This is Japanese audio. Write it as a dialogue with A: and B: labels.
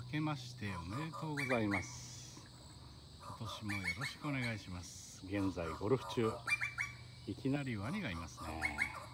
A: けましておめでとうございます。今年もよろしくお願いします。現在ゴルフ中。いきなりワニがいますね。